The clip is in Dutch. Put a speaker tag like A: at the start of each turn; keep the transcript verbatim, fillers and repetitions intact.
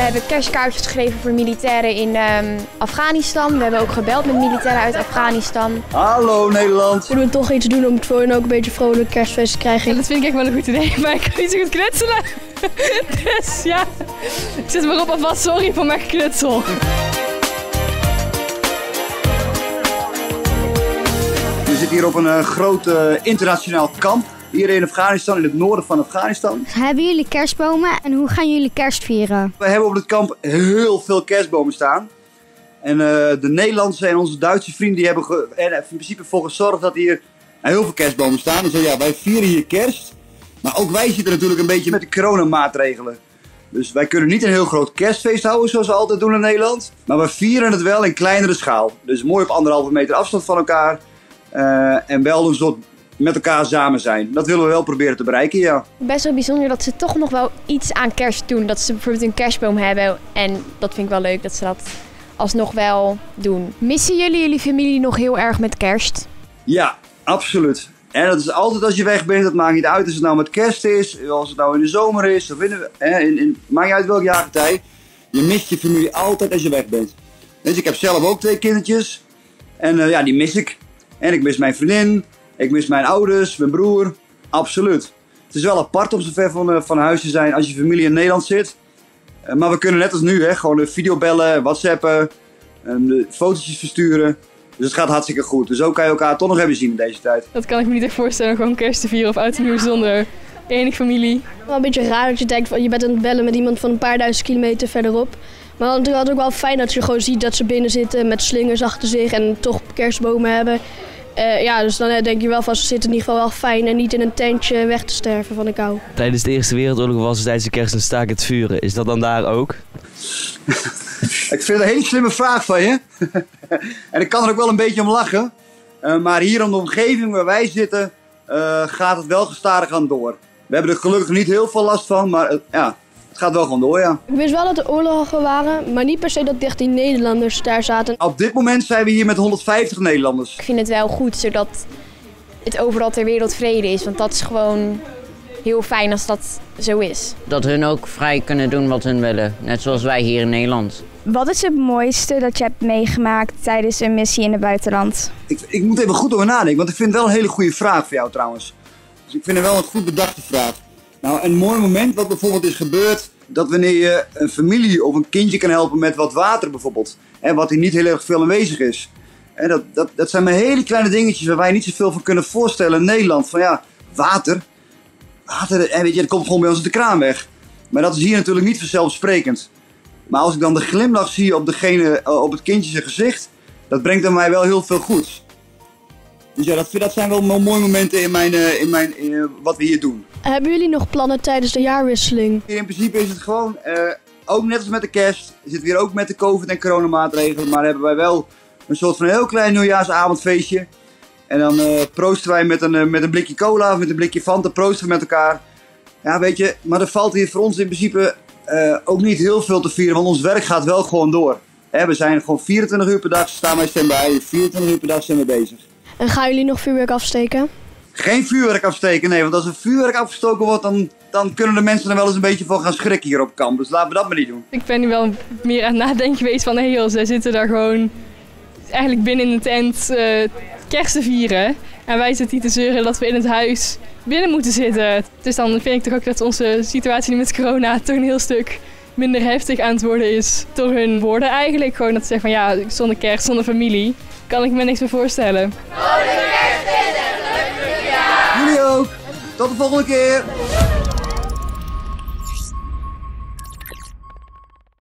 A: hebben kerstkaartjes geschreven voor militairen in um, Afghanistan. We hebben ook gebeld met militairen uit Afghanistan.
B: Hallo Nederland!
C: Zullen we toch iets doen om het voor hen ook een beetje vrolijk kerstfeest te krijgen?
D: Ja, dat vind ik echt wel een goed idee, maar ik kan niet zo goed knutselen. Dus ja, zet maar op alvast, sorry voor mijn geknutsel.
B: We zitten hier op een uh, groot uh, internationaal kamp. Hier in Afghanistan, in het noorden van Afghanistan.
E: Hebben jullie kerstbomen en hoe gaan jullie kerst vieren?
B: We hebben op het kamp heel veel kerstbomen staan. En uh, de Nederlandse en onze Duitse vrienden die hebben ge en in principe voor gezorgd dat hier heel veel kerstbomen staan. Dus ja, wij vieren hier kerst. Maar ook wij zitten natuurlijk een beetje met de coronamaatregelen. Dus wij kunnen niet een heel groot kerstfeest houden zoals we altijd doen in Nederland. Maar we vieren het wel in kleinere schaal. Dus mooi op anderhalve meter afstand van elkaar. Uh, en wel een soort met elkaar samen zijn. Dat willen we wel proberen te bereiken, ja.
A: Best wel bijzonder dat ze toch nog wel iets aan kerst doen. Dat ze bijvoorbeeld een kerstboom hebben. En dat vind ik wel leuk dat ze dat alsnog wel doen. Missen jullie jullie familie nog heel erg met kerst?
B: Ja, absoluut. En dat is altijd als je weg bent, dat maakt niet uit als het nou met kerst is, als het nou in de zomer is, of in de, hè, in, in, maakt niet uit welk jaargetij. Je mist je familie altijd als je weg bent. Dus ik heb zelf ook twee kindertjes. En uh, ja, die mis ik. En ik mis mijn vriendin, ik mis mijn ouders, mijn broer. Absoluut. Het is wel apart om zo ver van, uh, van huis te zijn als je familie in Nederland zit. Uh, maar we kunnen net als nu, hè, gewoon videobellen, whatsappen, uh, fotootjes versturen. Dus het gaat hartstikke goed. Dus zo kan je elkaar toch nog even zien in deze tijd.
D: Dat kan ik me niet echt voorstellen, gewoon kerst te vieren of oud en nieuw zonder enige familie.
C: Wel een beetje raar dat je denkt, van, je bent aan het bellen met iemand van een paar duizend kilometer verderop. Maar het is ook wel fijn dat je gewoon ziet dat ze binnen zitten met slingers achter zich en toch kerstbomen hebben. Uh, ja, dus dan denk je wel van ze zitten in ieder geval wel fijn en niet in een tentje weg te sterven van de kou.
F: Tijdens de Eerste Wereldoorlog was het tijdens de kerst een staakt het vuren. Is dat dan daar ook?
B: Ik vind het een hele slimme vraag van je. En ik kan er ook wel een beetje om lachen. Uh, maar hier in de omgeving waar wij zitten uh, gaat het wel gestadig aan door. We hebben er gelukkig niet heel veel last van, maar uh, ja, het gaat wel gewoon door, ja.
C: Ik wist wel dat er oorlogen waren, maar niet per se dat dertien Nederlanders daar zaten.
B: Op dit moment zijn we hier met honderdvijftig Nederlanders.
A: Ik vind het wel goed, zodat het overal ter wereld vrede is. Want dat is gewoon heel fijn als dat zo is.
G: Dat hun ook vrij kunnen doen wat hun willen, net zoals wij hier in Nederland.
E: Wat is het mooiste dat je hebt meegemaakt tijdens een missie in het buitenland?
B: Ik, ik moet even goed over nadenken, want ik vind het wel een hele goede vraag voor jou trouwens. Dus ik vind het wel een goed bedachte vraag. Nou, een mooi moment wat bijvoorbeeld is gebeurd, dat wanneer je een familie of een kindje kan helpen met wat water bijvoorbeeld. En wat hier niet heel erg veel aanwezig is. En dat, dat, dat zijn maar hele kleine dingetjes waar wij niet zoveel van kunnen voorstellen in Nederland. Van ja, water. Water, en weet je, dat komt gewoon bij ons uit de kraan weg. Maar dat is hier natuurlijk niet vanzelfsprekend. Maar als ik dan de glimlach zie op, degene, op het kindje zijn gezicht, dat brengt aan mij wel heel veel goeds. Dus ja, dat, dat zijn wel mooie momenten in, mijn, in, mijn, in wat we hier doen.
C: Hebben jullie nog plannen tijdens de jaarwisseling?
B: In principe is het gewoon, uh, ook net als met de kerst, zitten we hier ook met de covid- en coronamaatregelen, maar hebben wij wel een soort van een heel klein nieuwjaarsavondfeestje. En dan uh, proosten wij met een, uh, met een blikje cola of met een blikje Fanta, proosten we met elkaar. Ja, weet je, maar er valt hier voor ons in principe uh, ook niet heel veel te vieren, want ons werk gaat wel gewoon door. Hè, we zijn gewoon vierentwintig uur per dag, staan wij stand-by, vierentwintig uur per dag zijn we bezig.
C: En gaan jullie nog vuurwerk afsteken?
B: Geen vuurwerk afsteken, nee, want als er vuurwerk afgestoken wordt, dan, dan kunnen de mensen er wel eens een beetje van gaan schrikken hier op kamp. Dus laten we dat maar niet doen.
D: Ik ben nu wel meer aan het nadenken geweest van, hé hey joh, zij zitten daar gewoon eigenlijk binnen in de tent uh, kerst te vieren. En wij zitten hier te zeuren dat we in het huis binnen moeten zitten. Dus dan vind ik toch ook dat onze situatie nu met corona toch een heel stuk minder heftig aan het worden is. Door hun woorden eigenlijk. Gewoon dat ze zeggen van ja, zonder kerst, zonder familie, kan ik me niks meer voorstellen.
B: Jullie ook. Tot de volgende keer.